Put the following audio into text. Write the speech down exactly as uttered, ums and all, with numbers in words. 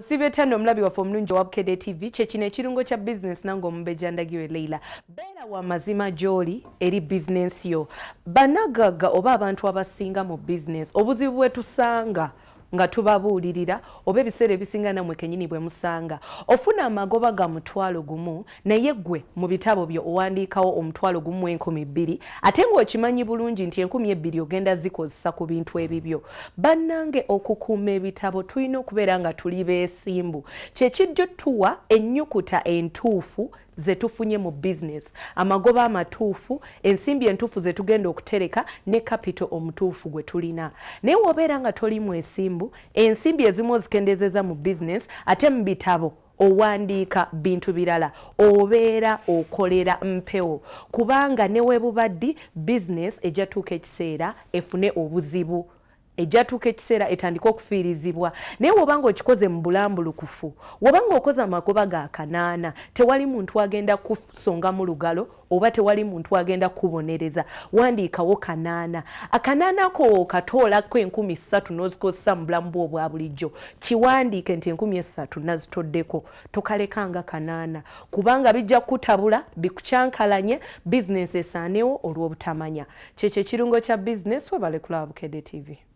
Bw'osibetano omulabi waffe omulungi owa Bukedde T V kye kino ekirungo kya business nange omubejja ndagiwe Leila. Beera wa mazima gy'oli eri business yo. Banagagga oba abantu abasinga mu business obuzibu bwe tusanga nga tubabuulirira oba ebiseera ebisinga nammwe kennyini bwe musanga ofuna amagoba ga mutwalo gumu naye ggwe mu bitabo byo owandiikawo omutwalo gumu enkumi bbiri ate ng'okimanyi bulungi nti enkumi ebbiri ogenda zikozesa ku bintu ebibyo. Bannange okukuuma ebitabo tulina okubeera nga tuli beesimbu kye kijja tuwa ennyukuta entuufu ze tufunye mu business, amagoba amatuufu, ensimbi entuufu ze tugenda okutereka ne capital omutuufu gwe tulina. Naye wobeera nga toli mwesimbu, ensimbi ezimu ozikendezeza mu business ate mu bitabo owandiika bintu birala obeera okolera mpewo kubanga ne webubaddi business ejja tuuka ekiseera efune obuzibu. Ejja tuuka ekiseera etandika okufiirizibwa naye wobanga okikoze mu bulambulukufu wobanga okoze amagoba ga kanaana tewali muntu agenda kusonga mu lugalo oba tewali muntu agenda kubonereza wandiikawo kanaana akanaana ko katoolako enkumi ssatu n'ozikozesa mu bulamu bwo obwa bulijjo kiwandiike nti enkumi essatu nazitoddeko tokalekanga kanaana kubanga bijja kutabula bikukyankalanye bizinesi esaanewo olw'obutamanya. Kyekyo ekirungo kya bizinesi webale kulaba Bukedde T V.